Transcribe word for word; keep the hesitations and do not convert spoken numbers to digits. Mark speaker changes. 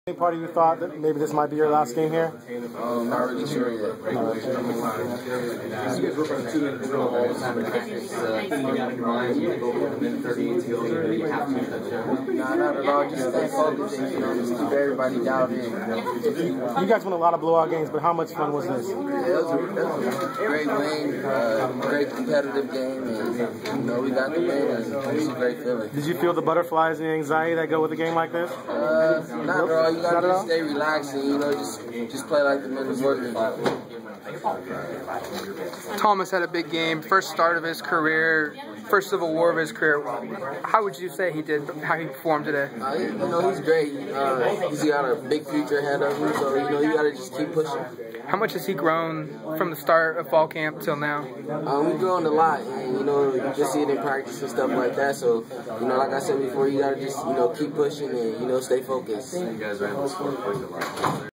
Speaker 1: Any part of you thought that maybe this might be your last game here?
Speaker 2: Um, not really sure yet. Not really sure. Nah, not at all. Just stay focused and, you know, just keep everybody down in.
Speaker 1: You guys won a lot of blowout games, but how much fun was this?
Speaker 2: Yeah, it was a, it was a great win, uh, great competitive game, and, you know, we got the win, and it was a great feeling.
Speaker 1: Did you feel the butterflies and the anxiety that go with a game like this?
Speaker 2: Uh, not at all. You gotta just stay relaxed and, you know, just just play like the men is working.
Speaker 3: Thomas had a big game, first start of his career, first Civil War of his career. How would you say he did, how he performed today?
Speaker 2: Uh, you know, he's great. Uh, he's got a big future ahead of him, so, you know, you got to just keep pushing.
Speaker 3: How much has he grown from the start of fall camp till now?
Speaker 2: Uh, we've grown a lot, and, you know, you just see it in practice and stuff like that, so, you know, like I said before, you got to just, you know, keep pushing and, you know, stay focused. You guys are able to score quite a lot.